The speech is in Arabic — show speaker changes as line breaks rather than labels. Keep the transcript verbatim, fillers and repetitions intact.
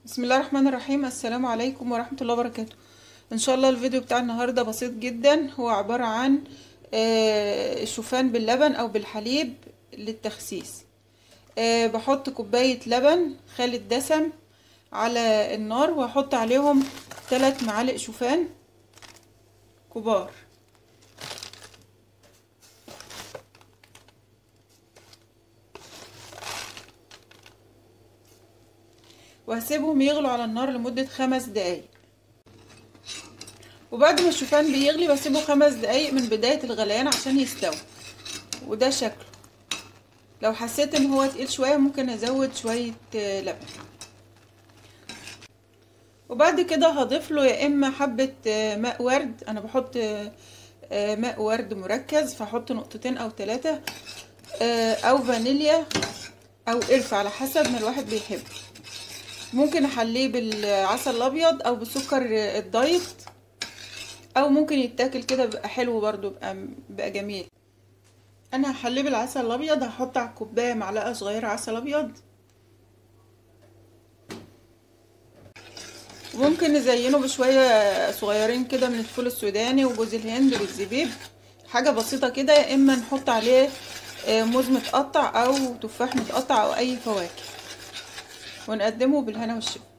بسم الله الرحمن الرحيم. السلام عليكم ورحمة الله وبركاته. ان شاء الله الفيديو بتاع النهاردة بسيط جدا، هو عبارة عن آه، شوفان باللبن او بالحليب للتخسيس. آه، بحط كوباية لبن خالي الدسم على النار وهحط عليهم ثلاث معالق شوفان كبار، وهسيبهم يغلوا على النار لمدة خمس دقايق. وبعد ما الشوفان بيغلي بسيبه خمس دقايق من بداية الغليان عشان يستوي. وده شكله. لو حسيت ان هو تقيل شوية ممكن ازود شوية لبن. وبعد كده هضيف له يا اما حبة ماء ورد، انا بحط ماء ورد مركز فاحط نقطتين او ثلاثة، او فانيليا او قرفة على حسب ما الواحد بيحب. ممكن احليه بالعسل الابيض او بسكر الدايت، او ممكن يتاكل كده بيبقى حلو برضو، بيبقى بيبقى جميل. انا هحليه بالعسل الابيض، هحط على الكوبايه معلقه صغيره عسل ابيض، وممكن نزينه بشويه صغيرين كده من الفول السوداني وجوز الهند والزبيب، حاجه بسيطه كده. يا اما نحط عليه موز متقطع او تفاح متقطع او اي فواكه، ونقدمه بالهنا والشفا.